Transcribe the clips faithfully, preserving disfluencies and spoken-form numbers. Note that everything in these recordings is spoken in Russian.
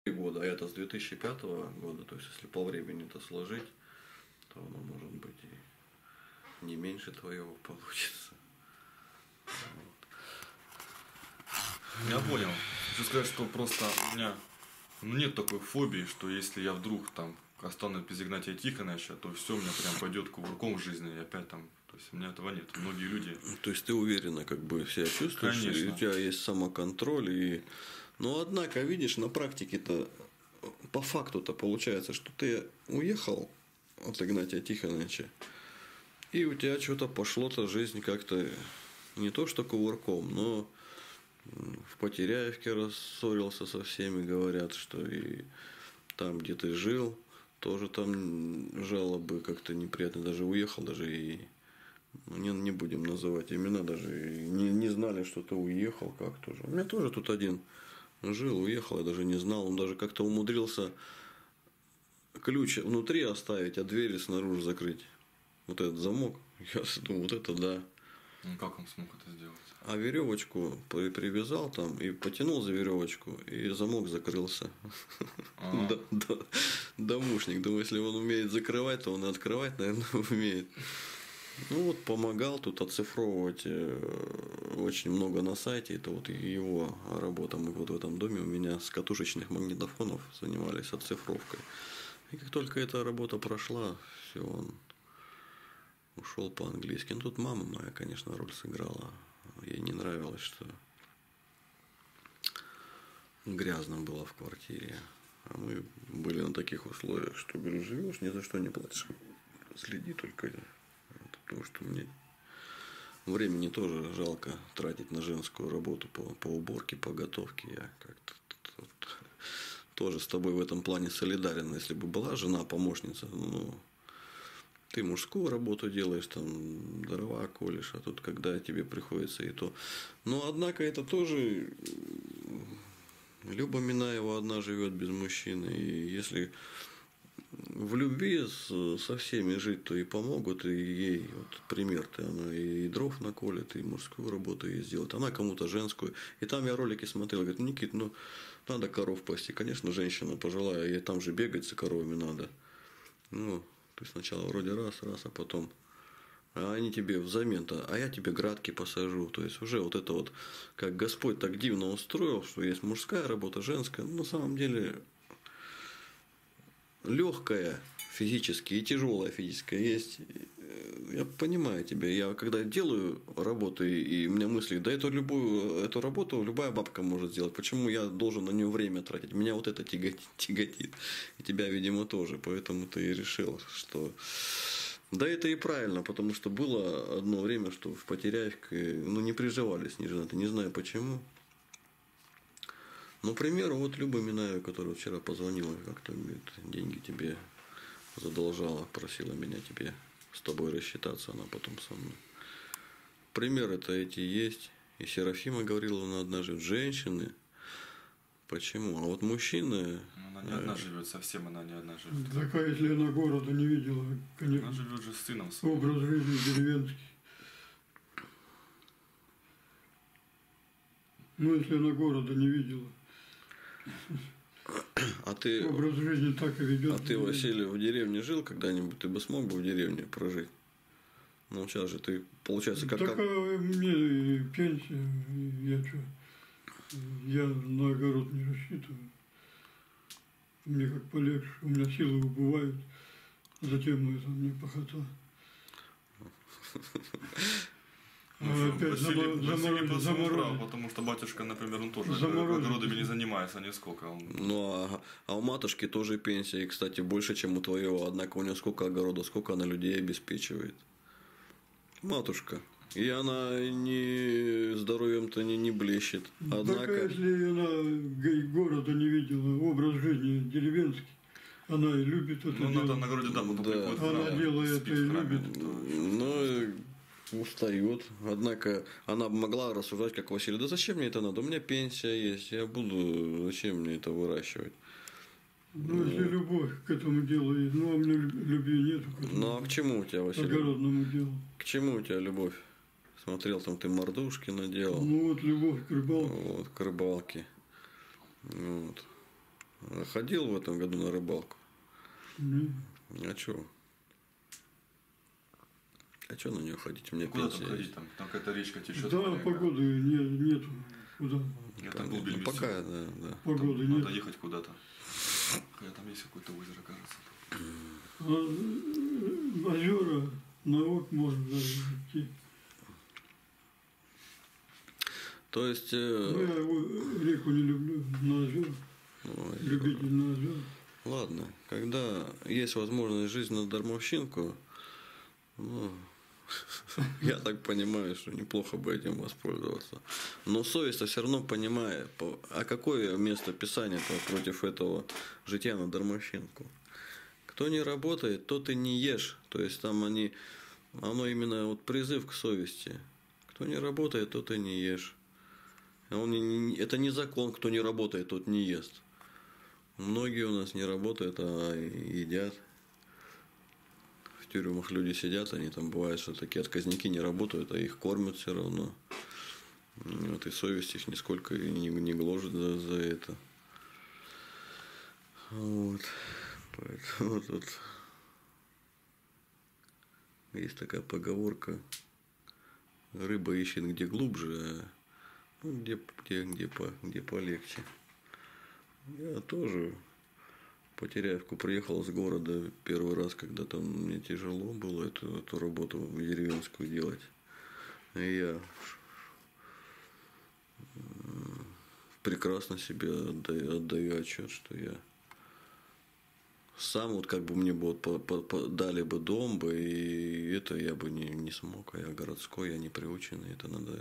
года, а это с две тысячи пятого года, то есть если по времени это сложить, то оно может быть и не меньше твоего получится. Я понял. Хочу сказать, что просто у меня ну, нет такой фобии, что если я вдруг там останусь без Игнатия Тихоновича, то все у меня прям пойдет кувырком в жизни, и опять там, то есть у меня этого нет. Многие люди. То есть ты уверенно как бы себя чувствуешь, Конечно. и у тебя есть самоконтроль, и... но однако, видишь, на практике-то, по факту-то получается, что ты уехал от Игнатия Тихоновича, и у тебя что-то пошло-то жизнь как-то не то что кувырком, но в Потеряевке рассорился со всеми, говорят, что и там, где ты жил, тоже там жалобы как-то неприятно, даже уехал, даже и не, не будем называть имена, даже и не, не знали, что ты уехал, как тоже. У меня тоже тут один жил, уехал, я даже не знал, он даже как-то умудрился ключ внутри оставить, а двери снаружи закрыть. Вот этот замок, я думаю, вот это да. Ну как он смог это сделать? А веревочку привязал там и потянул за веревочку, и замок закрылся. А. Домушник. Думаю, если он умеет закрывать, то он и открывать, наверное, умеет. Ну вот помогал тут оцифровывать очень много на сайте. Это вот его работа. Мы вот в этом доме у меня с катушечных магнитофонов занимались оцифровкой. И как только эта работа прошла, все, он ушел по-английски. Ну тут мама моя, конечно, роль сыграла. Ей не нравилось, что грязно было в квартире. А мы были на таких условиях, что, говорю, живешь, ни за что не платишь. Следи только. Потому что мне времени тоже жалко тратить на женскую работу по, по уборке, по готовке. Я как-то тут, тут, тоже с тобой в этом плане солидарен. Если бы была жена, помощница, ну, ты мужскую работу делаешь, там, дрова колешь, а тут когда тебе приходится и то. Но, однако, это тоже... Люба Минаева одна живет без мужчины. И если в любви со всеми жить, то и помогут, и ей, вот пример-то, она и дров наколет, и мужскую работу ей сделает, она кому-то женскую. И там я ролики смотрел, говорит, Никит, ну, надо коров пасти. Конечно, женщина пожилая, ей там же бегать за коровами надо. Ну, то есть сначала вроде раз, раз, а потом... А они тебе взамен-то, а я тебе градки посажу. То есть уже вот это вот, как Господь так дивно устроил, что есть мужская работа, женская. Ну, на самом деле, легкая физически и тяжелая физическая есть. Я понимаю тебя. Я когда делаю работу, и у меня мысли, да эту любую эту работу любая бабка может сделать. Почему я должен на нее время тратить? Меня вот это тяготит. тяготит. И тебя, видимо, тоже. Поэтому ты и решил, что... Да это и правильно, потому что было одно время, что в Потеряевке, ну, не приживались ни женаты, не знаю почему. Ну, к примеру, вот Люба Минаева, которая вчера позвонила, как-то говорит, деньги тебе задолжала, просила меня тебе с тобой рассчитаться, она потом со мной. Примеры-то эти есть. И Серафима говорила, она однажды, женщины. Почему? А вот мужчины... Она не одна живет, совсем она не одна живет. Так, а если она города не видела, конечно. Она живет же с сыном своим. Образ жизни деревенский. Ну, если она города не видела. А ты... Образ жизни так и ведет. А ты, Василий, в деревне жил когда-нибудь? Ты бы смог бы в деревне прожить? Ну, сейчас же ты, получается, как... Так, а мне пенсия, я что... Я на огород не рассчитываю. Мне как полегче, у меня силы убывают. Затем это мне похота. А опять заморозить, заморозить. Потому что батюшка, например, он тоже огородами не занимается нисколько. Он... Ну, а, а у матушки тоже пенсия, и, кстати, больше, чем у твоего. Однако у нее сколько огорода, сколько она людей обеспечивает. Матушка. И она не здоровьем-то не, не блещет. Однако... Так, если она города не видела, образ жизни деревенский, она и любит это ну, делать. Ну, на городе, да, потом да. приходит Она храм, делает и любит. Ну, устает. Однако она бы могла рассуждать, как Василий, да зачем мне это надо? У меня пенсия есть, я буду, зачем мне это выращивать? Ну, если любовь к этому делу есть, ну, а мне любви нету. Ну, а к чему у тебя, Василий? Огородному делу. К чему у тебя любовь? Смотрел, там ты мордушки наделал. Ну, вот любовь к рыбалке. Вот, к рыбалке. Вот. Ходил в этом году на рыбалку? М. А чё? А чё на нее ходить? У меня Куда там пенсия ходить? есть. Там, там какая-то речка течет. Да, погоды не, нету. Куда? Я там был Понятно. Бельмесю. Пока, да, да. Погоды Надо нет. ехать куда-то. Хотя там есть какое-то озеро, кажется. А, э, озера, на ок можно даже идти. То есть, Ну, э, я его- реку не люблю, на озера. ой, Любитель на озера. ладно, когда есть возможность жить на дармовщинку, ну, я так понимаю, что неплохо бы этим воспользоваться. Но совесть все равно понимает, по- а какое место Писания против этого житья на дармовщинку? Кто не работает, тот и не ешь. То есть там они, оно именно вот призыв к совести. Кто не работает, тот и не ешь. Он не- не- это не закон, кто не работает, тот не ест. Многие у нас не работают, а едят. В тюрьмах люди сидят, они там бывают, что такие отказники не работают, а их кормят все равно. Вот, и совесть их нисколько и не, не гложет за, за это. Вот. Поэтому тут есть такая поговорка: рыба ищет где глубже, а ну, где, где, где, по, где полегче. Я тоже по Теряевку приехал с города первый раз, когда там мне тяжело было эту, эту работу деревенскую делать. И я прекрасно себе отдаю, отдаю отчет, что я сам вот как бы мне бы вот по, по, по, дали бы дом бы, и это я бы не, не смог, а я городской, я не приученный, это надо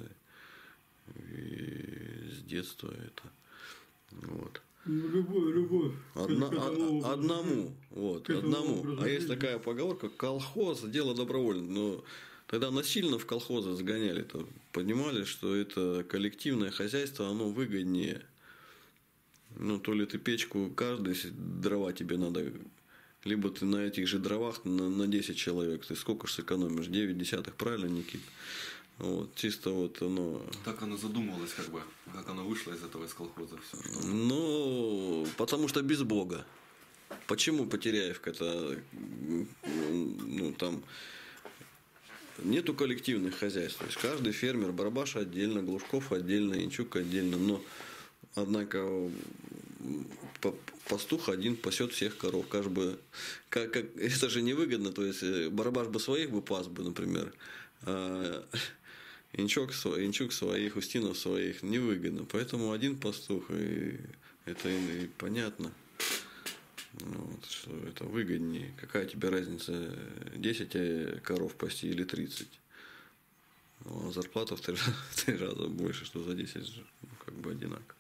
и с детства это вот. Ну, любовь, любовь. Одна, к этому од- одному, вот, к этому одному. образу А есть жизни. такая поговорка: колхоз дело добровольное. Но тогда насильно в колхозы сгоняли, то понимали, что это коллективное хозяйство, оно выгоднее. Ну, то ли ты печку каждый, если дрова тебе надо, либо ты на этих же дровах на, на десять человек, ты сколько ж сэкономишь? девять десятых, правильно, Никит? Вот, чисто вот оно. Так оно задумывалось, как бы, как оно вышло из этого, из колхоза все. Что... Ну, потому что без Бога. Почему Потеряевка-то, ну, там нету коллективных хозяйств. То есть каждый фермер, Барабаш отдельно, Глушков отдельно, Янчук отдельно. Но, однако, пастух один пасет всех коров. Как бы, как, как, это же невыгодно. То есть Барабаш бы своих бы пас бы, например, а Янчук, Янчук своих, Устинов своих, невыгодно. Поэтому один пастух, и это и понятно. Вот, что это выгоднее. Какая тебе разница, десять коров пасти или тридцать? Ну, а зарплата в три, в три раза больше, что за десять, ну, как бы одинаково.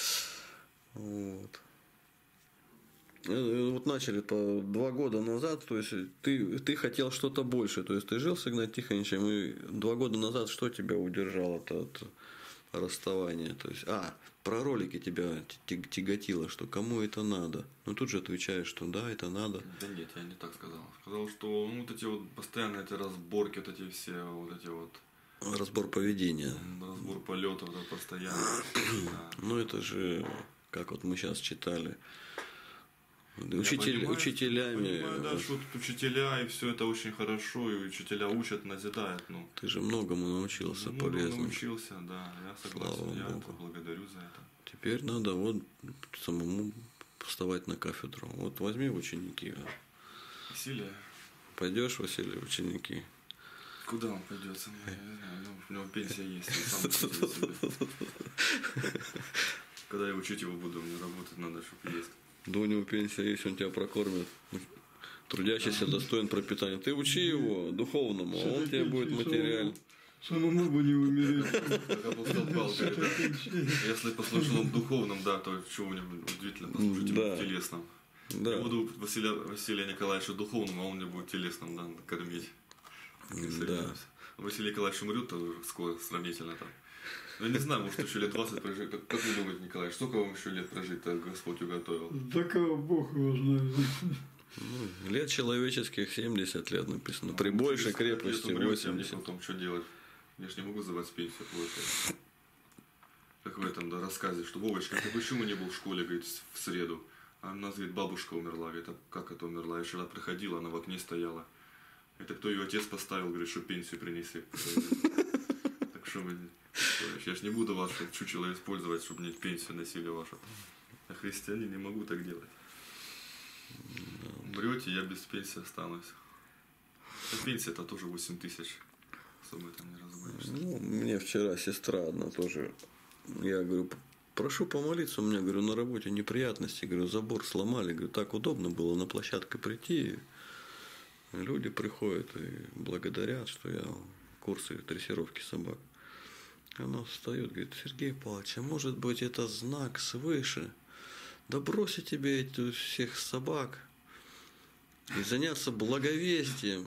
Вот. Вот начали по два года назад, то есть ты, ты хотел что-то больше, то есть ты жил с Игнатием Тихоновичем, и два года назад что тебя удержало от, от расставания? То есть, а, про ролики тебя тяготило, что кому это надо? Ну тут же отвечаешь, что да, это надо. Да нет, я не так сказал. Сказал, что ну, вот эти вот постоянные эти разборки, вот эти все, вот эти вот... Разбор поведения. Разбор полета, вот это постоянно. Да. Ну это же, как вот мы сейчас читали, Учитель, понимаю, учителями. Понимаю, да, что тут учителя, и все это очень хорошо, и учителя учат, назидают. Ну, ты же многому научился много полезному. научился, да, я согласен, Слава я Богу. это благодарю за это. Теперь надо вот самому вставать на кафедру. Вот возьми в ученики. Василия, Пойдешь, Василий, в ученики. куда он пойдет? Я не знаю, ну, у него пенсия есть, он сам учитель себе. Когда я учить его буду, мне работать надо, чтобы есть. Да у него пенсия есть, он тебя прокормит. Трудящийся достоин пропитания. Ты учи его духовному, а он тебе будет материально. Самому бы не умереть. Как апостол Павел говорит, если послушал он духовном, да, то чего-нибудь удивительно послушать Да. в телесном. Да. Я буду Василия, Василия Николаевича духовным, а он мне будет телесным, да, кормить. Да. Василий Николаевич умрет тоже скоро, сравнительно там. Я не знаю, может еще лет двадцать прожить. Как, как вы думаете, Николай, сколько вам еще лет прожить-то Господь уготовил? Да кого Бог его знает. Ну, лет человеческих семьдесят лет написано. При большей крепости восемьдесят. Потом что делать? Я же не могу звать с пенсию плохо. Как в этом да, рассказе, что Вовочка, ты почему не был в школе, говорит, в среду? А у нас, говорит, бабушка умерла. Говорит, а как это умерла? Я вчера приходила, она в окне стояла. Это кто ее отец поставил, говорит, что пенсию принеси. Так что мы... Я ж не буду ваше чучело использовать, чтобы мне пенсию носили вашу. Я христианин, не могу так делать. Умрете, я без пенсии останусь. А пенсия это тоже восемь тысяч. Особо там не разбавишься. Ну, мне вчера сестра одна тоже. Я говорю, прошу помолиться, у меня, говорю, на работе неприятности, говорю, забор сломали, говорю, так удобно было на площадку прийти. Люди приходят и благодарят, что я курсы дрессировки собак. Она встает, говорит, Сергей Павлович, а может быть это знак свыше? Да бросить тебе этих всех собак и заняться благовестием.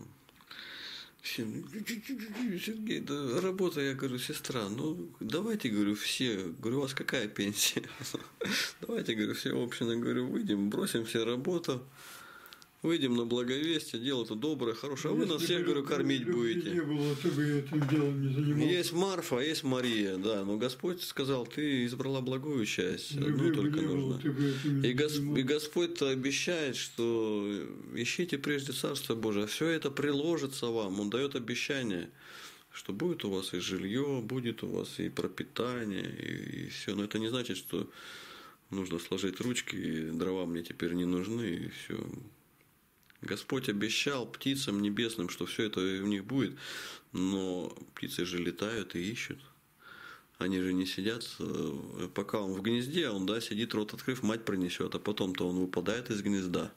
Сергей, да работа, я говорю, сестра, ну давайте, говорю, все, говорю, у вас какая пенсия? Давайте, говорю, все общины, говорю, выйдем, бросим все работу. Выйдем на благовестие, дело-то доброе, хорошее, а вы нас всех, говорю, кормить будете. Не было, ты бы этим делом не занимался. Есть Марфа, есть Мария, да, но Господь сказал, ты избрала благую часть, одну Любви бы только не было, нужно. ты бы этим не И, Гос- занимался. и Господь-то обещает, что ищите прежде Царство Божие, все это приложится вам, Он дает обещание, что будет у вас и жилье, будет у вас и пропитание, и, и все. Но это не значит, что нужно сложить ручки, и дрова мне теперь не нужны, и все. Господь обещал птицам небесным, что все это у них будет, но птицы же летают и ищут. Они же не сидят, пока он в гнезде, он, да, сидит, рот открыв, мать принесет, а потом-то он выпадает из гнезда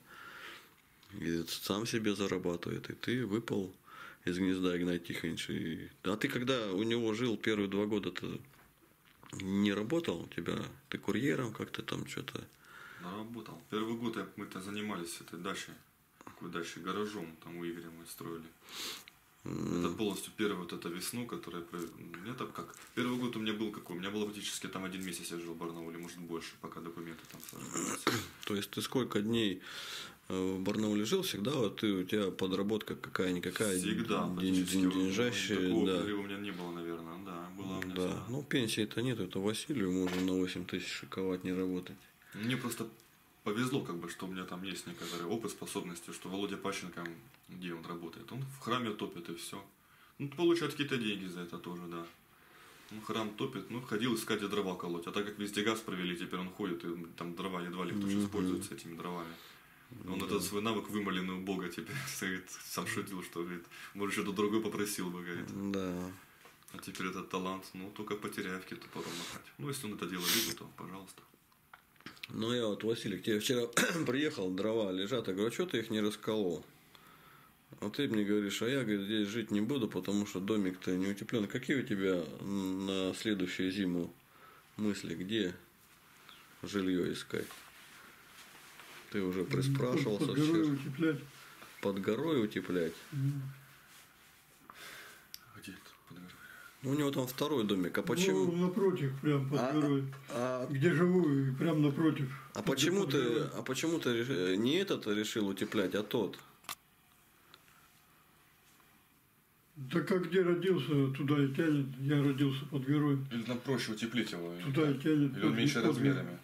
и сам себе зарабатывает. И ты выпал из гнезда, Игнат Тихонович. И... А ты когда у него жил первые два года, ты не работал у тебя? Ты курьером как-то там что-то? Работал. Первый год я- мы-то занимались этой дачей. Какой дачей? Гаражом. Там у Игоря мы строили. Это полностью первая вот эта весну, которая... Мне там как... Первый год у меня был какой? У меня было практически там один месяц я жил в Барнауле, может больше, пока документы там собирались. То есть ты сколько дней в Барнауле жил, всегда вот ты, у тебя подработка какая-никакая, Всегда. день, практически. день, деньжащая, Такого да. перерыва у меня не было, наверное. Да, была у меня Да, всегда. ну пенсии-то нет, это Василию можно на восемь тысяч шиковать, не работать. Мне просто повезло, как бы, что у меня там есть некоторый опыт, способности, что Володя Пащенко, где он работает, он в храме топит и все. Ну, получает какие-то деньги за это тоже, да. Ну, храм топит, ну, ходил искать и дрова колоть. А так как везде газ провели, теперь он ходит, и там дрова едва ли кто сейчас пользуется этими дровами. Он этот свой навык вымоленный у Бога теперь, говорит, сам шутил, что, говорит, может, что-то другое попросил бы, говорит. Да. А теперь этот талант, ну, только потеряв какие-то потом махать. Ну, если он это дело любит, то пожалуйста. Ну я вот, Василий, к тебе вчера приехал, дрова лежат, я говорю, а что ты их не расколол? А ты мне говоришь, а я, говорит, здесь жить не буду, потому что домик-то не утеплен. Какие у тебя на следующую зиму мысли, где жилье искать? Ты уже приспрашивался. Под горой утеплять. Под горой утеплять? Где это под горой? Ну, у него там второй домик, а почему? Ну, напротив, прям под А- горой. А, Где живу, и прям напротив. а Под- почему под ты, горой. а почему ты реш- не этот решил утеплять, а тот? Да как где родился, туда и тянет. Я родился под горой. Или нам проще утеплить его? Туда и тянет. Или он под- меньше под- размерами?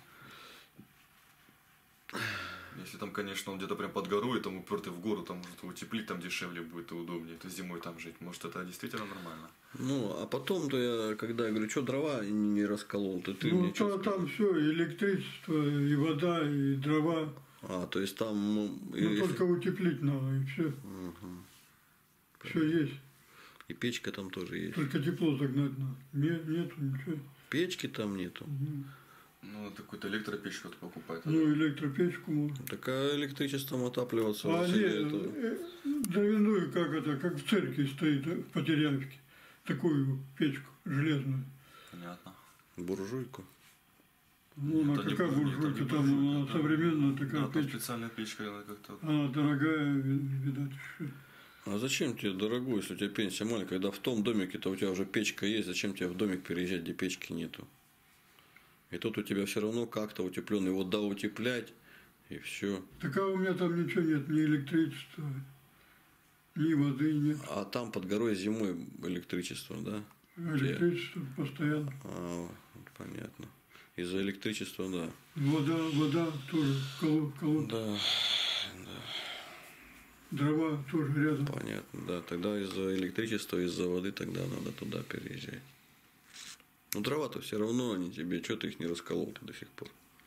Если там, конечно, он где-то прям под горой, там упертый в гору, там может утеплить, там дешевле будет и удобнее, то зимой там жить. Может, это действительно нормально? Ну, а потом-то я, когда я говорю, что дрова не, не расколол, то ты Ну, мне что то, там все, электричество, и вода, и дрова. А, то есть там... ну, Ну, и, только утеплить надо, и все. Все есть. и печка там тоже есть. Только тепло загнать надо. Нет, нету ничего. Печки там нету. Мгм. Ну, это какую-то электропечь вот покупать. Ну, электропечку можно. Так а электричеством отапливаться А Василий, нет, это- э, дровяную, как это, как в церкви стоит э, в Потеряевке. Такую печку железную. Понятно. буржуйку. Ну, Нет, она это не какая бур- нет, это буржуйка не там, буржуйка, она да. современная такая Да, там печка. специальная печка, она как-то... Она дорогая, ви- видать, еще. А зачем тебе, дорогой, если у тебя пенсия маленькая, когда в том домике-то у тебя уже печка есть, зачем тебе в домик переезжать, где печки нету? И тут у тебя все равно как-то утепленный, вот да, утеплять, и все. Так а у меня там ничего нет, ни электричества, ни воды нет. А там под горой зимой электричество, да? Электричество постоянно. А, вот понятно. И Из-за электричества, да. Вода, вода тоже, коло, коло. Да, да. Дрова тоже рядом. Понятно, да. Тогда из-за электричества, из-за воды тогда надо туда переезжать. Ну дрова-то все равно они тебе, что ты их не расколол-то до сих пор?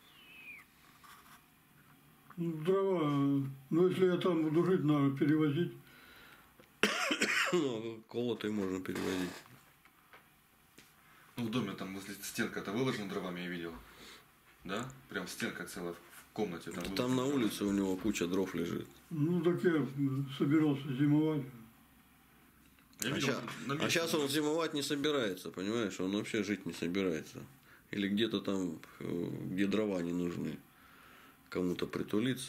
Ну, дрова, ну если я там буду жить, надо перевозить. Ну, колотые можно перевозить. Ну, в доме там возле стенка-то выложена дровами, я видел. Да? Прям стенка целая в комнате. Там, Там, там на улице у него куча дров лежит. Ну так я собирался зимовать. Я А, видел, ща- на а месте. сейчас он зимовать не собирается, понимаешь? Он вообще жить не собирается. Или где-то там, э, где дрова не нужны. Кому-то притулиться.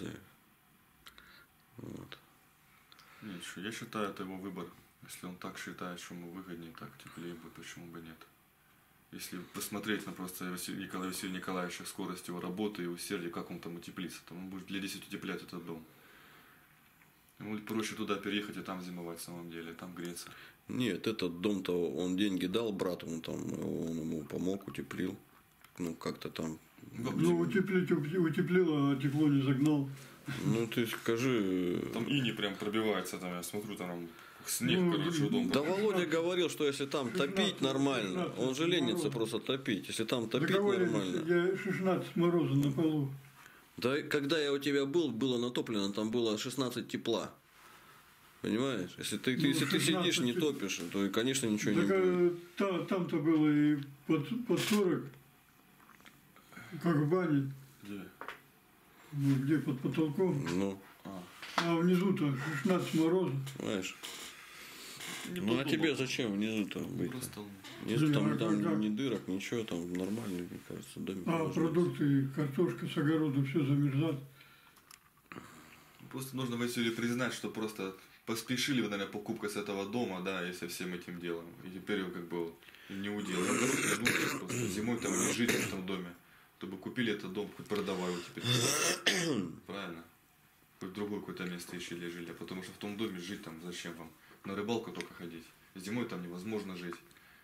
Вот. Нет, что, я считаю, это его выбор. Если он так считает, что ему выгоднее, так теплее будет, почему бы нет. Если посмотреть на просто Василия Николая, Василия Николаевича, скорость его работы и усердия, как он там утеплится, то он будет для десять утеплять этот дом. Ему проще туда переехать и там зимовать в самом деле, там греться. Нет, этот дом-то он деньги дал брату, он там он ему помог, утеплил. Ну, как-то там. Ну, утеплить утеплило, а тепло не загнал. Ну, ты скажи. Там ини прям пробивается, там я смотрю, там снег, Ну, короче, у дома. Да Володя говорил, что если там топить нормально, он же ленится просто топить. Если там Да топить кого я, нормально. я шестнадцать мороза на полу. Да, когда я у тебя был, было натоплено, там было шестнадцать тепла. Понимаешь? Если ты, ты, Ну, если ты сидишь, не шестнадцать топишь, то, конечно, ничего не Так, будет. э, та- там-то было и под, под сорок, как в бане, Где? ну, где под потолком. Ну, А, А внизу-то шестнадцать мороза. понимаешь? не Ну, а подумал. тебе зачем внизу-то быть? Просто Внизу там, А там как? ни дырок, ничего, там нормально, мне кажется, домик. А должен быть. продукты, картошка с огорода, все замерзат. Просто нужно, Василию, признать, что просто поспешили вы, наверное, покупкой с этого дома, да, и со всем этим делом. И теперь вы как бы не удел. Огород не думайте, просто зимой там не жить в этом доме. Чтобы купили этот дом, хоть продавай его теперь. Правильно? Хоть в другое какое-то место ищи жилья. Потому что в том доме жить там зачем вам? На рыбалку только ходить. Зимой там невозможно жить.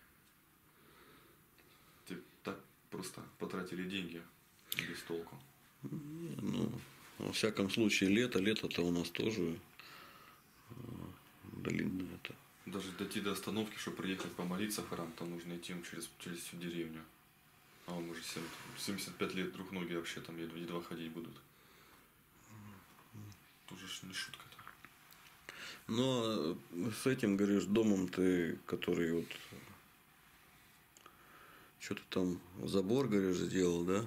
Типа, так просто потратили деньги без толку. Ну, во всяком случае, лето, лето-то у нас тоже э, длинное это. Даже дойти до остановки, чтобы приехать помолиться в храм, там нужно идти через, через всю деревню. А вам уже семьдесят пять лет, друг ноги вообще там едва, едва ходить будут. Тоже ж не шутка-то. Но с этим, говоришь, домом ты, который вот что ты там, забор, говоришь, сделал, да?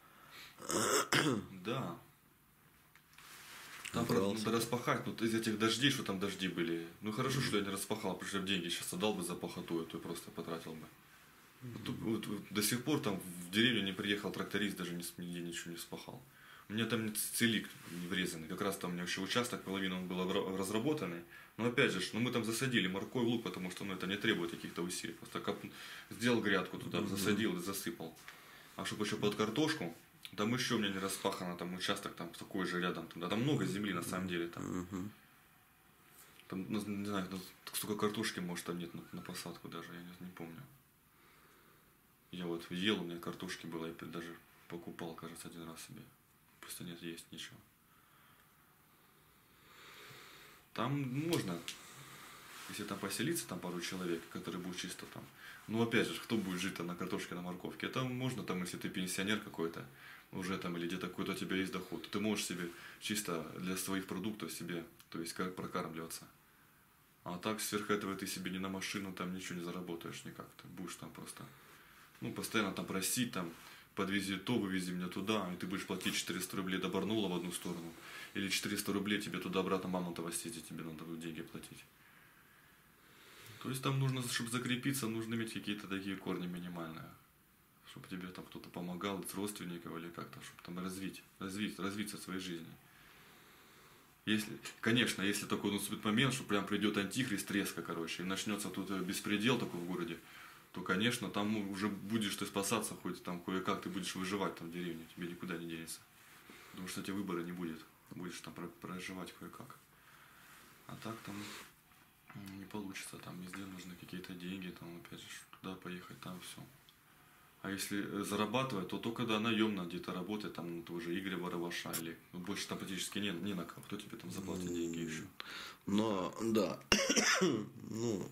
Да. Там Убрался. надо распахать, ну из этих дождей, что там дожди были. Ну хорошо, что я не распахал, потому что я деньги сейчас отдал бы за пахоту, эту и просто потратил бы. Тут, вот, вот, до сих пор там в деревню не приехал тракторист, даже ни- нигде ничего не спахал. У меня там целик не врезанный, как раз там у меня еще участок, половина он был обра- разработанный. Но опять же, ну мы там засадили морковь, лук, потому что ну, это не требует каких-то усилий. Просто коп... сделал грядку туда, засадил и засыпал. А чтобы еще под картошку, там еще у меня не распахано, там участок там такой же рядом. Там, да, там много земли на самом деле. Там, Угу. там ну, не знаю, ну, столько картошки, может, там нет на, на посадку даже, я не, не помню. Я вот ел, у меня картошки было, я даже покупал, кажется, один раз себе. Просто нет, есть ничего. Там можно, если там поселиться, там пару человек, которые будут чисто там. Ну, опять же, кто будет жить-то на картошке, на морковке? Это можно там, если ты пенсионер какой-то, уже там, или где-то какой-то у тебя есть доход, то ты можешь себе чисто для своих продуктов себе, то есть как прокармливаться. А так, сверх этого ты себе не на машину, там ничего не заработаешь никак. Ты будешь там просто, ну, постоянно там просить, там, подвези то, вывези меня туда, и ты будешь платить четыреста рублей до Барнула в одну сторону. Или четыреста рублей тебе туда-обратно Мамонтова съездить, тебе надо будет деньги платить. То есть там нужно, чтобы закрепиться, нужно иметь какие-то такие корни минимальные. Чтобы тебе там кто-то помогал, из родственников или как-то, чтобы там развить, развить, развиться в своей жизни. Если, конечно, если такой наступит момент, что прям придет антихрист резко, короче, и начнется тут беспредел такой в городе, то, конечно, там уже будешь ты спасаться, хоть там кое-как ты будешь выживать там в деревне, тебе никуда не денется. Потому что тебе выбора не будет, будешь там проживать кое-как. А так там не получится, там везде нужны какие-то деньги, там опять же туда поехать, там все. А если зарабатывать, то только да, наемно где-то работает, там тоже Игоря Вороваша, или ну, больше там практически не, не на кого, кто тебе там заплатит деньги еще. Но, да, ну,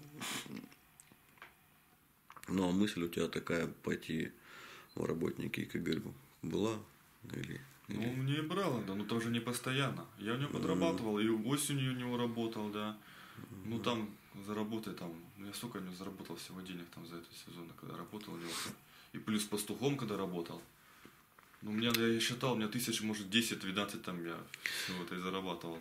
ну, а мысль у тебя такая пойти в работники к Игорю была? Или, Ну, или... мне и брало, да, но тоже не постоянно. Я у него подрабатывал, и осенью у него работал, да. Ну, там заработай там, ну, я сколько у него заработал всего денег там за этот сезон, когда работал у него. И плюс пастухом, когда работал. Ну, у меня, я считал, у меня тысяч, может, десять-двенадцать там я всего-то и зарабатывал.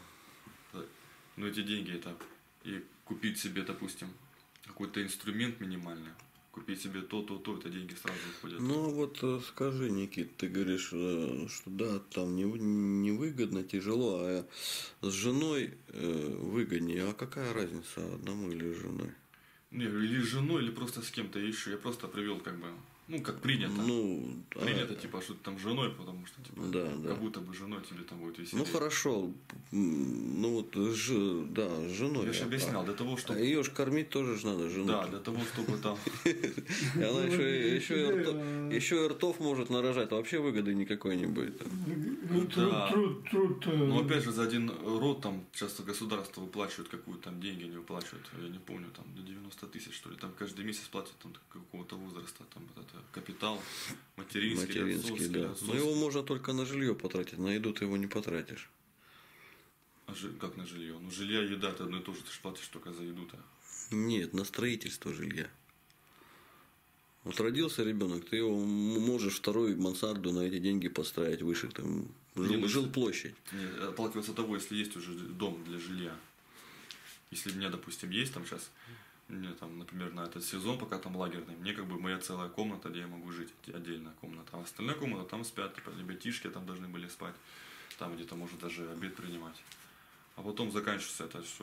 Но эти деньги это и купить себе, допустим, какой-то инструмент минимальный, купить себе то, то, то, это деньги сразу уходят. Ну, вот э, скажи, Никит, ты говоришь, э, что да, там не- невыгодно, тяжело, а с женой э, выгоднее. А какая разница, одному или с женой? Не, или с женой, или просто с кем-то еще. Я просто привел как бы, ну, как принято. Ну, Принято, а, типа, что ты там с женой, потому что, типа, Да, да. как будто бы с женой тебе там будет веселее. ну хорошо, м, ну вот, ж, да, с женой. Я же а- объяснял, для того, А чтобы... ее ж кормить тоже ж надо, жену. Да, для того, чтобы там... И она Ну, еще, еще, и тебе, ртов, а- еще и ртов может нарожать, вообще выгоды никакой не будет. Ну, труд, Да. труд, труд, э, Но опять же, за один род там часто государство выплачивает какую-то там деньги, не выплачивают, я не помню, там до девяносто тысяч, что ли, там каждый месяц платят там какого-то возраста, там вот это капитал, материнский, Материнский, отцовский, да. отцовский. Но его можно только на жилье потратить, на еду ты его не потратишь. А жи- как на жилье? Ну, жилья и еда, это одно и то же, ты же платишь только за еду-то. Нет, на строительство жилья. Вот родился ребенок, ты его м- можешь вторую мансарду на эти деньги построить выше, там, Не, жил, ну, жил если- площадь. Нет, отталкиваться от того, если есть уже дом для жилья. Если у меня, допустим, есть там сейчас, мне там, например, на этот сезон, пока там лагерный, мне как бы моя целая комната, где я могу жить, отдельная комната. А остальная комната, там спят, типа, ребятишки там должны были спать. Там где-то может даже обед принимать. А потом заканчивается это все.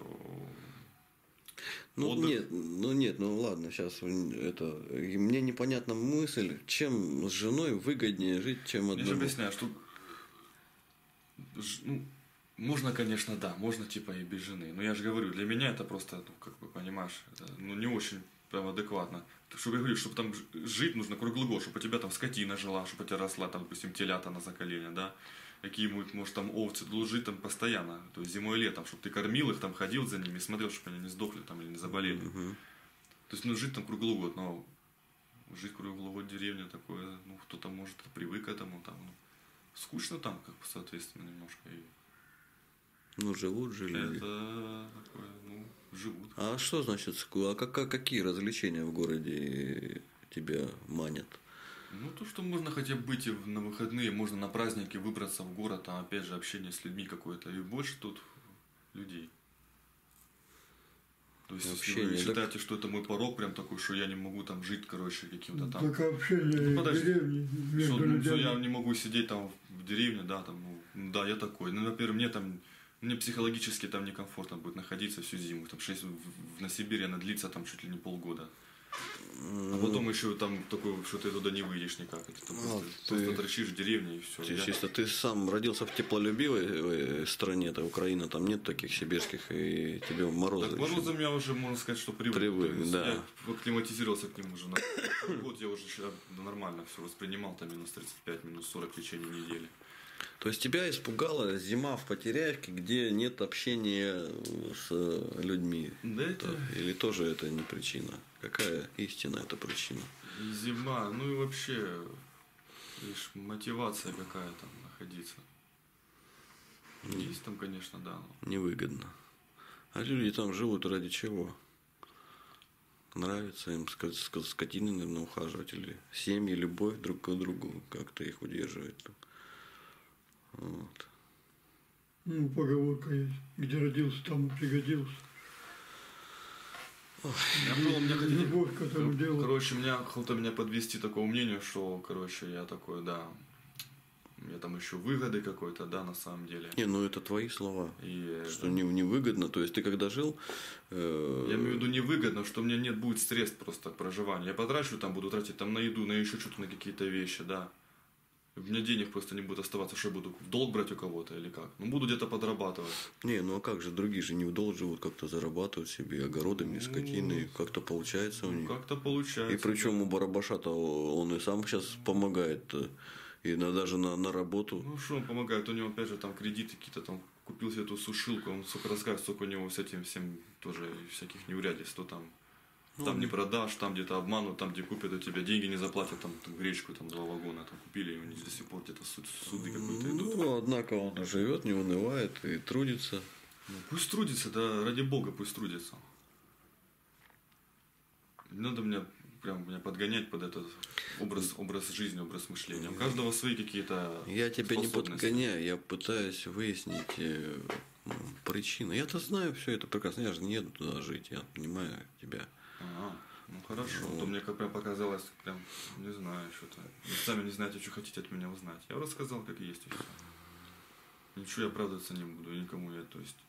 Ну Отдых. нет, ну нет, ну ладно, сейчас это и мне непонятна мысль, чем с женой выгоднее жить, чем Я же одному. объясняю, что ж- ну, можно, конечно, да, можно типа и без жены. Но я же говорю, для меня это просто, ну, как бы понимаешь, это, ну, не очень прям адекватно. Чтобы я говорю, чтобы там ж- жить нужно круглый год, чтобы у тебя там скотина жила, чтобы у тебя росла, там, допустим, телята на заколене, да. Какие-нибудь, может, там овцы, должен жить там постоянно, то есть зимой и летом, чтобы ты кормил их, там ходил за ними, смотрел, чтобы они не сдохли там или не заболели. Мгм. То есть, ну, жить там круглый год, но жить круглый год в деревне такое, ну, кто-то может привык к этому, там, ну, скучно там, как бы, соответственно, немножко. И Ну живут же люди. это такое, ну, живут. А что значит, ску- а как, какие развлечения в городе тебя манят? Ну, то, что можно хотя бы быть и в- на выходные, можно на праздники выбраться в город, а опять же общение с людьми какое-то, и больше тут людей. То есть, если Общение, вы так- считаете, что это мой порог прям такой, что я не могу там жить, короче, каким-то там... Так общение Ну, в подожди. деревне Что, между ну, что людьми. я не могу сидеть там в деревне, да, там, ну, да, я такой. Ну, например, мне там, мне психологически там некомфортно будет находиться всю зиму. Там шесть, в, в- на Сибири она длится там чуть ли не полгода. А потом еще там такое, что ты туда не выйдешь никак. Это там Ну, просто, ты- просто торчишь в деревне и все. Ты, чисто ты сам родился в теплолюбивой э, стране, это Украина, там нет таких сибирских, и тебе морозы. Так еще. морозом я уже, можно сказать, что привык. Привык, То есть да. Я акклиматизировался к нему уже. На год я уже ща нормально все воспринимал, там минус тридцать пять, минус сорок в течение недели. То есть тебя испугала зима в Потеряевке, где нет общения с людьми? Да это... Или тоже это не причина? Какая истина это причина? И зима, ну и вообще, лишь мотивация какая там находиться. Есть там, конечно, да. но- Невыгодно. А люди там живут ради чего? Нравится им ска- ска- скотины, наверное, ухаживать, или семьи, любовь друг к другу, как-то их удерживать. там. Вот. Ну, поговорка есть, где родился, там и пригодился. Я был, меня хотели- Любовь к этому Кор- делу. Короче, меня кто-то меня подвести к такому мнению, что, короче, я такой, да, у меня там еще выгоды какой-то, да, на самом деле. Не, ну это твои слова. И Что не, невыгодно. То есть ты когда жил. э, я имею в виду невыгодно, что у меня нет будет средств просто к проживанию. Я потрачу, там буду тратить там на еду, на еще что-то, на какие-то вещи, да. У меня денег просто не будет оставаться, что я буду в долг брать у кого-то или как? Ну, буду где-то подрабатывать. Не, ну а как же, другие же не в долг живут, как-то зарабатывают себе огородами, скотиной, как-то получается у них. Как-то получается. И причем у Барабаша-то он и сам сейчас помогает, и на, даже на, на работу. Ну, что он помогает? У него, опять же, там кредиты какие-то, там купил себе эту сушилку, он сколько рассказывает, сколько у него с этим всем тоже всяких неурядиц, то там Ну, там не продашь, там где-то обманут, там где купят, у тебя деньги не заплатят, там ту гречку, там два вагона там купили, и у них до сих пор где-то суд, суды какой-то идут. Ну, однако он живет, не унывает и трудится. Ну, пусть трудится, да, ради бога, пусть трудится. Не надо меня прям меня подгонять под этот образ, образ жизни, образ мышления. У каждого свои какие-то Я тебя не способности. подгоняю, я пытаюсь выяснить э, ну, причины. Я-то знаю все это прекрасно, я же не еду туда жить, я понимаю тебя. Ага, ну хорошо. А то мне как прям показалось, прям, не знаю, что-то. Вы сами не знаете, что хотите от меня узнать. Я рассказал, как есть, и все. Ничего я оправдываться не буду, и никому я, то есть...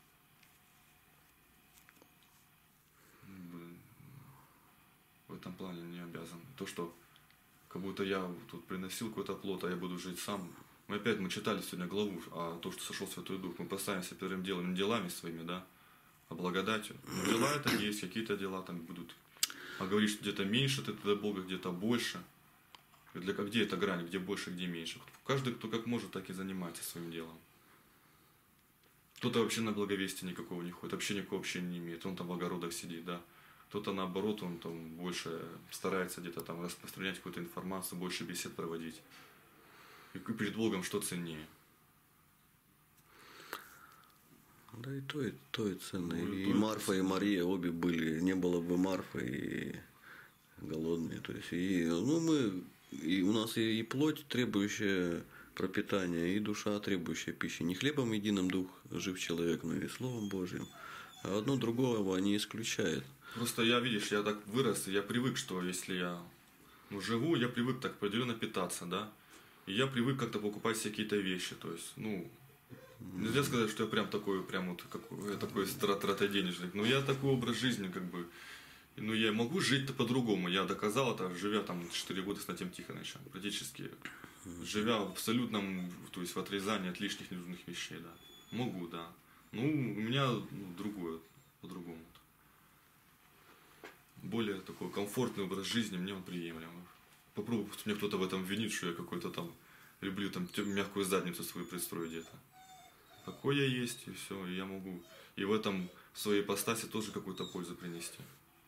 Блин, в этом плане не обязан. То, что как будто я тут приносил какой-то плод, а я буду жить сам. Мы опять, мы читали сегодня главу, а то, что сошел Святой Дух, мы поставимся первым делом, не делами своими, да, а благодатью. Но дела это есть, какие-то дела там будут. А говоришь, что где-то меньше ты до Бога, где-то больше. Для, где эта грань, где больше, где меньше. Каждый, кто как может, так и занимается своим делом. Кто-то вообще на благовестие никакого не ходит, вообще никакого общения не имеет. Он там в огородах сидит, да. Кто-то наоборот, он там больше старается где-то там распространять какую-то информацию, больше бесед проводить. И перед Богом что ценнее? Да и то, и то, и ценно. Ну, и, и и то, и Марфа, и Мария обе были. Не было бы Марфы и голодные. То есть, и, ну, мы, и у нас и, и плоть, требующая пропитания, и душа, требующая пищи. Не хлебом единым дух жив человек, но и Словом Божьим. А одно другого не исключает. Просто я, видишь, я так вырос, и я привык, что если я ну, живу, я привык так определенно питаться, да. И я привык как-то покупать все какие-то вещи. То есть, ну, нельзя сказать, что я прям такой, прям вот какой, я такой стратоденежник. Но я такой образ жизни, как бы. Ну, я могу жить-то по-другому. Я доказал это, живя там четыре года с Натем Тихоновичем. Практически живя в абсолютном, то есть в отрезании от лишних ненужных вещей, да. Могу, да. Ну, у меня ну, другое, по-другому. Более такой комфортный образ жизни, мне он приемлем. Попробуй, пусть мне кто-то в этом винит, что я какой-то там люблю там мягкую задницу свою пристроить где-то. Такой я есть, и все, и я могу. И в этом в своей ипостаси тоже какую-то пользу принести.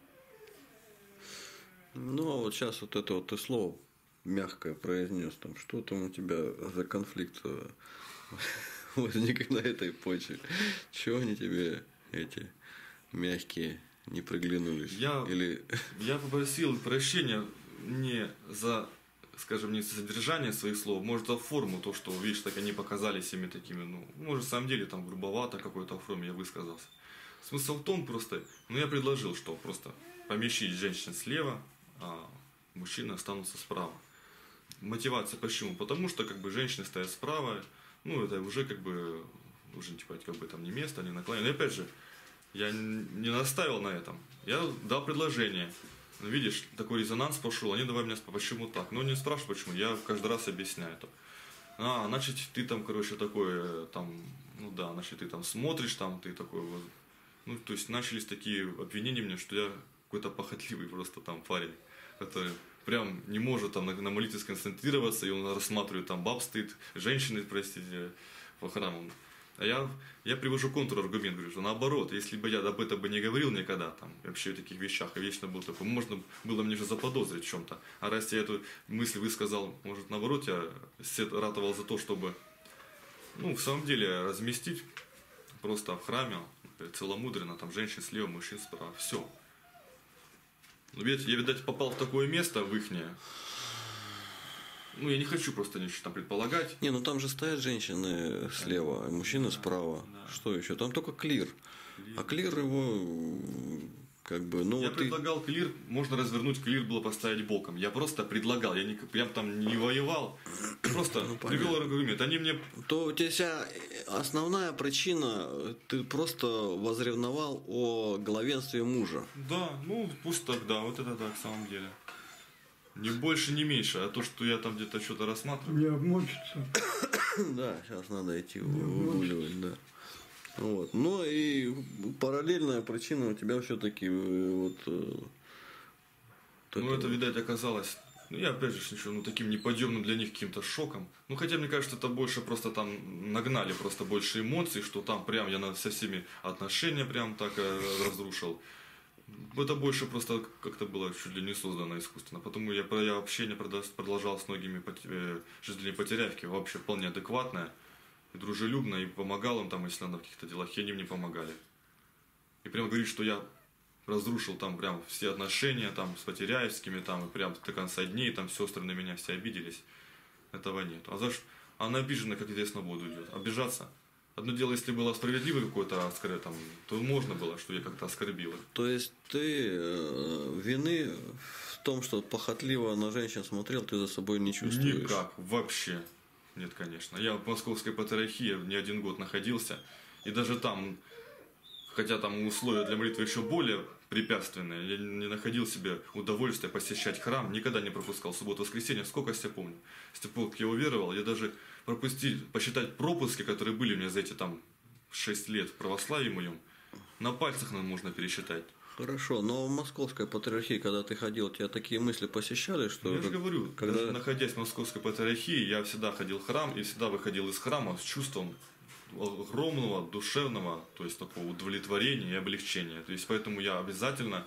Ну, а вот сейчас вот это вот ты слово мягкое произнес, там, что там у тебя за конфликт возник на этой почве? Чего они тебе, эти мягкие, не приглянулись? Я, Или... я попросил прощения не за, скажем, не за содержание своих слов, может, за форму, то, что, видишь, так они показались ими такими, ну, может, в самом деле, там, грубовато какой-то форме я высказался. Смысл в том просто, ну, я предложил, что просто помещить женщин слева, а мужчины останутся справа. Мотивация почему? Потому что, как бы, женщины стоят справа, ну, это уже, как бы, уже, типа, как бы, там, не место, не наклонение. И, опять же, я не наставил на этом. Я дал предложение. Ну, видишь, такой резонанс пошел, они давай меня спрашивают, почему так? Ну, не спрашивай, почему, я каждый раз объясняю это. А, значит, ты там, короче, такой, там, ну да, значит, ты там смотришь, там, ты такой вот. Ну, то есть, начались такие обвинения мне, что я какой-то похотливый просто там парень, который прям не может там на, на молитве сконцентрироваться, и он рассматривает, там, баб стоит, женщины, простите, по храму. А я, я привожу контраргумент, говорю, что наоборот, если бы я об этом бы не говорил никогда, там, вообще о таких вещах, и вечно был такой, можно было мне же заподозрить в чем-то. А раз я эту мысль высказал, может, наоборот, я ратовал за то, чтобы, ну, в самом деле, разместить просто в храме, целомудренно, там, женщин слева, мужчин справа, все. Ну, ведь я, видать, попал в такое место, в ихнее. Ну, я не хочу просто ничего там предполагать. Не, ну там же стоят женщины слева, а мужчины да, справа. Да. Что еще? Там только клир. клир. А клир его как бы, ну я вот предлагал ты... клир, можно развернуть клир, было поставить боком. Я просто предлагал, я не, прям там не воевал. Просто ну, привел аргумент. Они мне... То у тебя вся основная причина, ты просто возревновал о главенстве мужа. Да, ну пусть так, да, вот это так, в самом деле. Ни больше, ни меньше. А то, что я там где-то что-то рассматриваю. Не обмочится. Да, сейчас надо идти Не выгуливать, да. Вот. Ну и параллельная причина у тебя все-таки вот. э, вот Ну, это, вот. видать, оказалось, ну, я опять же ничего, ну, таким неподъемным для них каким-то шоком. Ну, хотя, мне кажется, это больше просто там нагнали просто больше эмоций, что там прям я на- со всеми отношения прям так э, разрушил. Это больше просто как-то было чуть ли не создано искусственно. Потому я, про- я общение прода- продолжал с многими пот- э, жителями Потеряевки, вообще вполне адекватное, и дружелюбное, и помогал им там, если надо в каких-то делах, и они мне помогали. И прям говорит, что я разрушил там прям все отношения там с Потеряевскими, там и прям до конца дней, там сестры на меня все обиделись. Этого нет. А за что? Она обижена, как известно, в воду идет. Обижаться. Одно дело, если было справедливое какое-то оскорбление, там, то можно было, что я как-то оскорбил их. То есть ты э, вины в том, что похотливо на женщин смотрел, ты за собой не чувствуешь? Никак, вообще. Нет, конечно. Я в московской патриархии не один год находился. И даже там, хотя там условия для молитвы еще более препятственные, я не находил себе удовольствия посещать храм, никогда не пропускал субботу, воскресенье, сколько я себя помню. С тех пор, как я уверовал, я даже пропустить, посчитать пропуски, которые были у меня за эти там шесть лет в православии моем, на пальцах нам можно пересчитать. Хорошо, но в московской патриархии, когда ты ходил, тебя такие мысли посещали, что... Я же говорю, когда... даже находясь в московской патриархии, я всегда ходил в храм и всегда выходил из храма с чувством огромного, душевного, то есть такого удовлетворения и облегчения. То есть поэтому я обязательно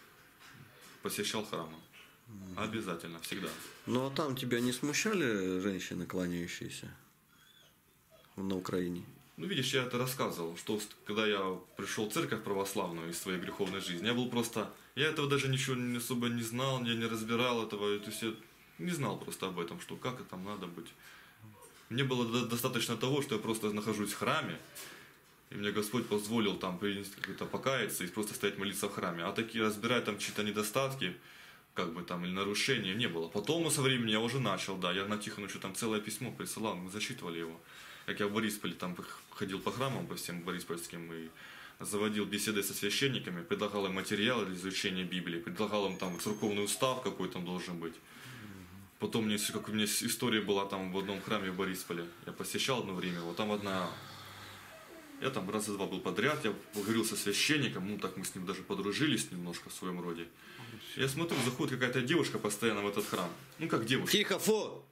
посещал храмы. Обязательно, всегда. Ну а там тебя не смущали женщины, кланяющиеся на Украине? Ну, видишь, я это рассказывал, что когда я пришел в церковь православную из своей греховной жизни, я был просто... Я этого даже ничего не особо не знал, я не разбирал этого, то есть я не знал просто об этом, что как это там надо быть. Мне было до- достаточно того, что я просто нахожусь в храме, и мне Господь позволил там как-то покаяться и просто стоять молиться в храме. А такие разбирать там чьи-то недостатки, как бы там, или нарушения не было. Потом, со временем, я уже начал, да, я на Тихоновичу там целое письмо присылал, мы зачитывали его. Как я в Борисполе там ходил по храмам, по всем бориспольским, и заводил беседы со священниками, предлагал им материалы для изучения Библии, предлагал им там церковный устав, какой там должен быть. Потом, мне, как у меня история была там в одном храме в Борисполе, я посещал одно время, вот там одна... Я там раза два был подряд, я поговорил со священником, ну так мы с ним даже подружились немножко в своем роде. Я смотрю, заходит какая-то девушка постоянно в этот храм. Ну как девушка. Тихо, фу!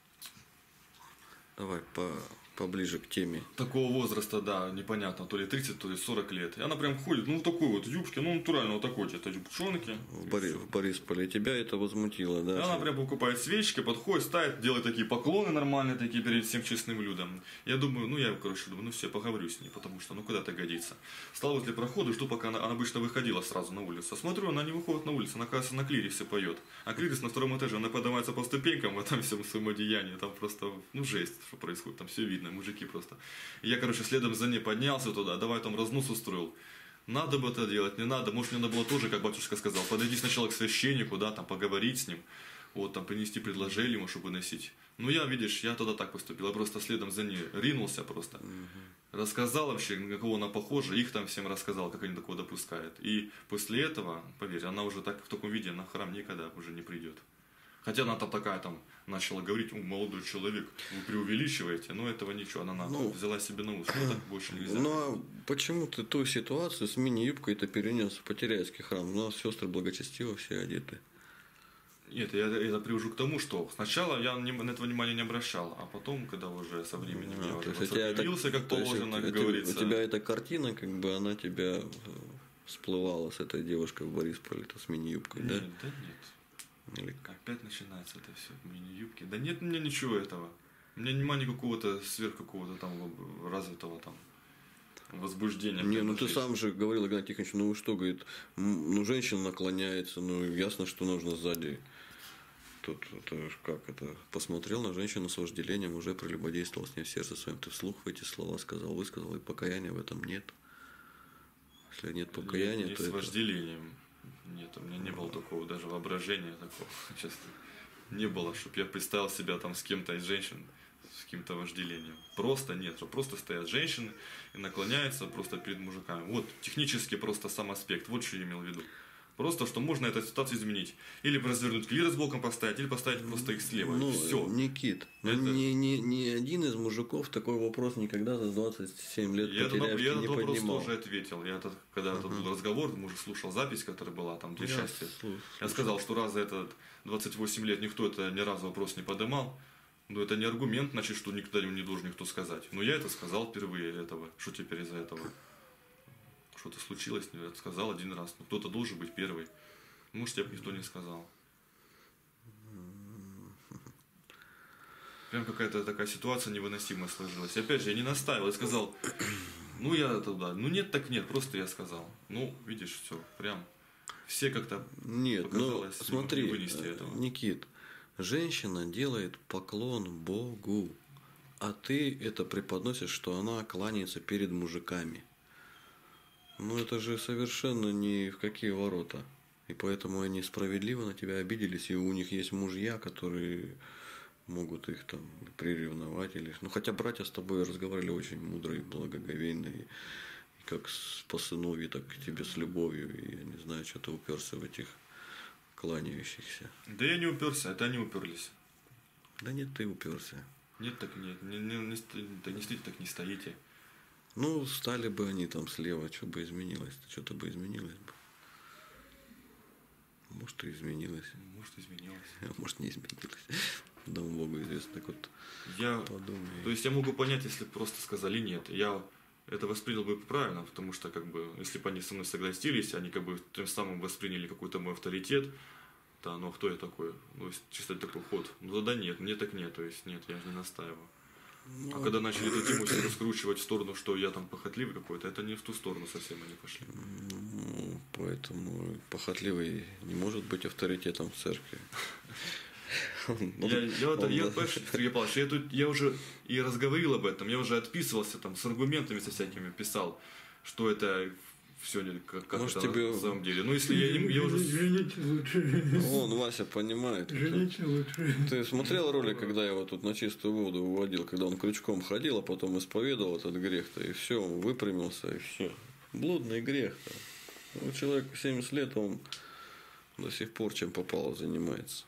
Давай по, поближе к теме. Такого возраста, да, непонятно, то ли тридцать, то ли сорок лет. И она прям ходит, ну в такой вот юбке, ну натурально вот такой вот юбчонки. В, Бори, в Борисполе. Тебя это возмутило, да? И она прям покупает свечки, подходит, ставит, делает такие поклоны нормальные, такие перед всем честным людям. Я думаю, ну я, короче, думаю, ну все, поговорю с ней, потому что, ну куда это годится. Стал возле прохода, жду, пока она, она обычно выходила сразу на улицу. Смотрю, она не выходит на улицу, она, кажется, на клирисе поет. А клирис на втором этаже, она поднимается по ступенькам в этом всем своем одеянии. Там просто, ну жесть, что происходит, там все видно, мужики просто. И я, короче, следом за ней поднялся туда, давай там разнос устроил. Надо бы это делать, не надо. Может, мне надо было тоже, как батюшка сказал, подойти сначала к священнику, да, там поговорить с ним, вот, там принести предложение ему, чтобы носить. Ну, я, видишь, я тогда так поступил, я просто следом за ней ринулся просто. Угу. Рассказал вообще, на кого она похожа, их там всем рассказал, как они такого допускают. И после этого, поверь, она уже так, в таком виде на храм никогда уже не придет. Хотя она там такая там начала говорить, о, молодой человек, вы преувеличиваете, но этого ничего, она на, ну, взяла себе на ус, что так больше нельзя. Ну а почему ты ту ситуацию с мини-юбкой-то перенес в Потеряевский храм? У нас сестры благочестиво все одеты. Нет, я это привожу к тому, что сначала я на это внимания не обращал, а потом, когда уже со временем а, я уже появился, как положено, как говорится. У тебя эта картина, как бы она тебя всплывала с этой девушкой в Борисполе-то с мини-юбкой, нет, да? Да нет. Или... Опять начинается это все в мини-юбке. Да нет у меня ничего этого. У меня нема никакого-то сверх какого-то там развитого там возбуждения. Не, ну ты сам же говорил, Игнатий Тихонович, ну что, говорит, ну женщина наклоняется, ну ясно, что нужно сзади. Тут это как это? Посмотрел на женщину с вожделением, уже прелюбодействовал с ней в сердце своем. Ты вслух эти слова сказал, высказал, и покаяния в этом нет. Если нет покаяния, нет, то с это... вожделением. Нет, у меня не было такого даже воображения такого, честно. Не было, чтобы я представил себя там с кем-то из женщин, с каким-то вожделением. Просто нет, что просто стоят женщины и наклоняются просто перед мужиками. Вот технически просто сам аспект, вот что я имел в виду. Просто, что можно эту ситуацию изменить. Или развернуть клиры с боком поставить, или поставить просто их слева. Ну, все. Никит, Это- ну, ни, ни, ни один из мужиков такой вопрос никогда за двадцать семь лет Я, по этот, теряевке я этот не вопрос поднимал. тоже ответил. Я этот, когда Ага. этот был разговор, мы уже слушал запись, которая была, там, две Я части. слушал. Я сказал, что раз за этот двадцать восемь лет никто это ни разу вопрос не поднимал, но это не аргумент, значит, что никогда не должен никто сказать. Но я это сказал впервые этого. Что теперь из-за этого? Что-то случилось, я это сказал один раз. Но кто-то должен быть первый. Может, я бы никто не сказал. Прям какая-то такая ситуация невыносимая сложилась. И опять же, я не настаивал, я сказал, ну я туда, ну нет, так нет, просто я сказал. Ну, видишь, все, прям все как-то Нет, ну показалось, не смотри, могли вынести этого. Никит, женщина делает поклон Богу, а ты это преподносишь, что она кланяется перед мужиками. Ну это же совершенно ни в какие ворота. И поэтому они справедливо на тебя обиделись, и у них есть мужья, которые могут их там приревновать или... Ну хотя братья с тобой разговаривали очень мудро и благоговейно, и, и как с, по сыновьи, так к тебе с любовью, и я не знаю, что ты уперся в этих кланяющихся. Да я не уперся, это они уперлись. Да нет, ты уперся. Нет, так нет, не, не, не, сто- да не стоите, так не стоите. Ну, стали бы они там слева, что бы изменилось-то? Что-то бы изменилось бы. Может, и изменилось. Может, изменилось. А может, не изменилось. Да, Богу известно. Так вот, Я, подумай. то есть я могу понять, если бы просто сказали нет. Я это воспринял бы правильно, потому что, как бы, если бы они со мной согласились, они как бы тем самым восприняли какой-то мой авторитет, да, ну а кто я такой? Ну, есть чисто такой ход. Ну тогда нет, мне так нет, то есть нет, я же не настаиваю. А когда начали эту тему себе раскручивать в сторону, что я там похотливый какой-то, это не в ту сторону совсем они пошли. Ну, поэтому похотливый не может быть авторитетом в церкви. Я, я, вот- я, понимаешь, Сергей Павлович, я, тут, я уже и разговорил об этом, я уже отписывался там с аргументами со всякими, писал, что это все не как, как Может, это тебе- на самом деле. Ну, если я, не- я уже... Жените лучше. Он, Вася, понимает. Жените лучше. Ты смотрел ролик, когда я его тут на чистую воду выводил, когда он крючком ходил, а потом исповедовал этот грех-то, и все, он выпрямился, и все. Блудный грех-то. Ну, человеку семьдесят лет, он до сих пор чем попало занимается.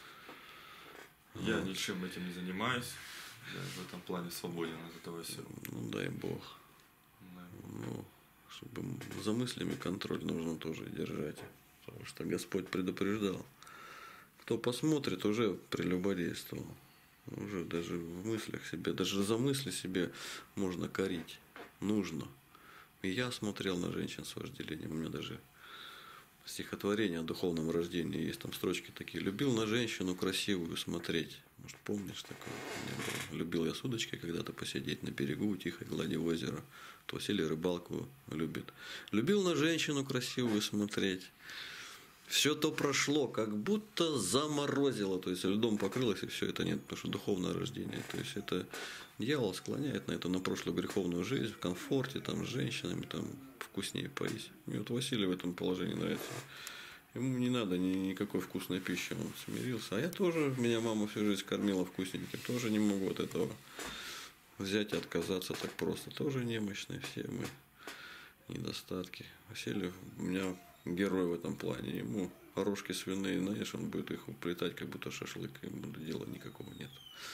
Я ничем этим не занимаюсь. Я в этом плане свободен от этого всего. Ну, дай Бог. Да. Ну, чтобы за мыслями контроль нужно тоже держать. Потому что Господь предупреждал. Кто посмотрит, уже прелюбодействовал. Уже даже в мыслях себе, даже за мысли себе можно корить. Нужно. И я смотрел на женщин с вожделением. У меня даже стихотворение о духовном рождении есть. Там строчки такие. Любил на женщину красивую смотреть. Может, помнишь такое? У меня было. Любил я с удочкой когда-то посидеть на берегу у тихой глади озера. То Василий рыбалку любит. Любил на женщину красивую смотреть. Все то прошло, как будто заморозило, то есть льдом покрылось, и все это нет, потому что духовное рождение. То есть это дьявол склоняет на это, на прошлую греховную жизнь, в комфорте, там, с женщинами, там, вкуснее поесть. Мне вот Василий в этом положении нравится. Ему не надо ни, никакой вкусной пищи, он смирился. А я тоже, меня мама всю жизнь кормила вкусненько, тоже не могу от этого взять и отказаться так просто. Тоже немощные все мы, недостатки. Василий у меня герой в этом плане. Ему рожки свиные, знаешь, он будет их уплетать, как будто шашлык, ему дела никакого нет.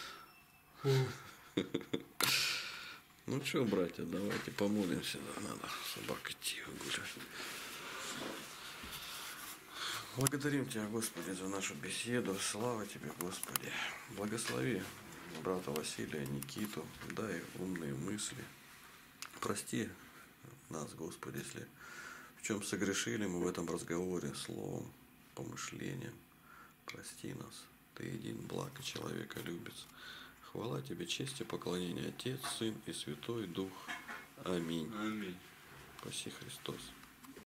Ну что, братья, давайте помолимся. Да, надо собак идти гулять. Благодарим Тебя, Господи, за нашу беседу. Слава Тебе, Господи. Благослови брата Василия, Никиту. Дай умные мысли. Прости нас, Господи, если в чем согрешили мы в этом разговоре словом, помышлением. Прости нас. Ты един благ и человека любец. Хвала Тебе, честь и поклонение, Отец, Сын и Святой Дух. Аминь. Аминь. Спаси Христос.